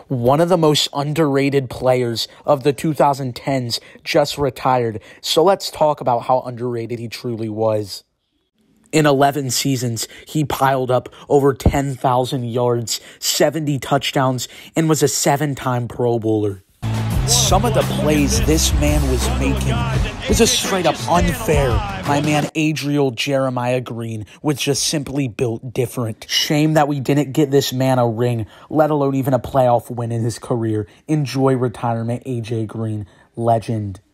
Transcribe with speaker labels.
Speaker 1: One of the most underrated players of the 2010s just retired, so let's talk about how underrated he truly was. In 11 seasons, he piled up over 10,000 yards, 70 touchdowns, and was a 7-time Pro Bowler. Some of the plays this man was making was just straight up unfair. My man Adriel Jeremiah Green was just simply built different. Shame that we didn't get this man a ring, let alone even a playoff win in his career. Enjoy retirement, AJ Green. Legend.